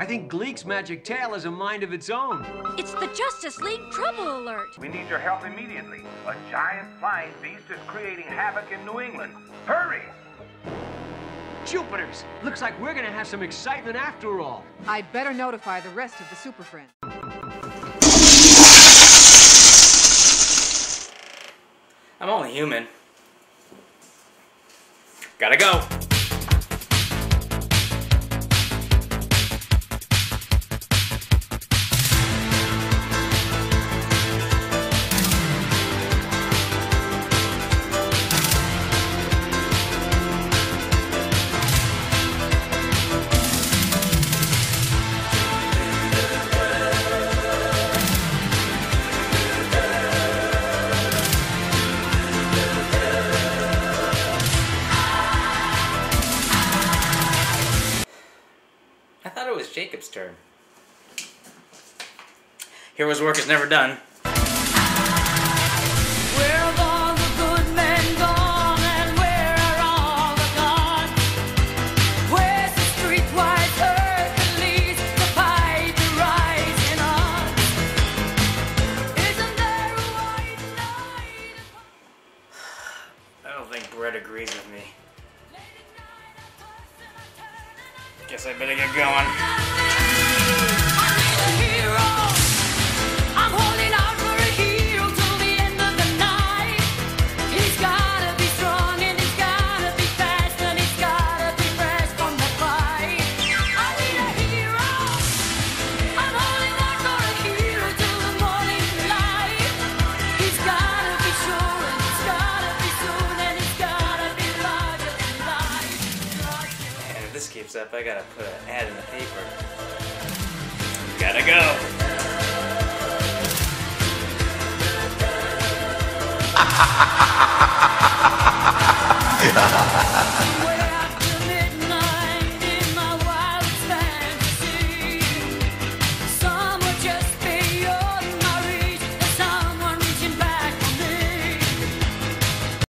I think Gleek's magic tail has a mind of its own. It's the Justice League Trouble Alert. We need your help immediately. A giant flying beast is creating havoc in New England. Hurry! Jupiters! Looks like we're gonna have some excitement after all. I'd better notify the rest of the Super Friends. I'm only human. Gotta go. I thought it was Jacob's turn. Hero's work is never done. Where have all the good men gone, and where are all the gods? Where's the streetwise Hercules to fight the rising odds? Isn't there a white knight? I don't think Brett agrees with me. Guess I better get going. I'm holding out for a hero till the end of the night. He's gotta be strong and he's gotta be fast and he's gotta be fresh from the fight. I need a hero. I'm holding out for a hero till the morning light. He's gotta be sure and he's gotta be soon and he's gotta be larger than life. And if this keeps up, I gotta put an ad in the paper. Gotta go. Where